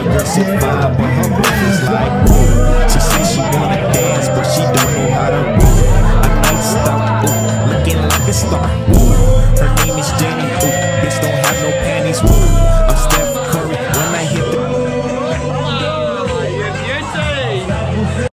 your girl so fine, but her boyfriend's like, ooh. She says she wanna dance, but she don't know how to move. A night star, ooh, looking like a star, ooh. Her name is Jenny, ooh.